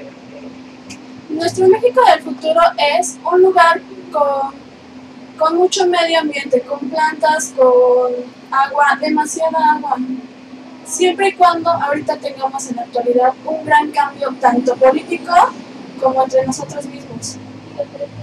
Nuestro México del futuro es un lugar con mucho medio ambiente, con plantas, con agua, demasiada agua. Siempre y cuando ahorita tengamos en la actualidad un gran cambio tanto político como entre nosotros mismos.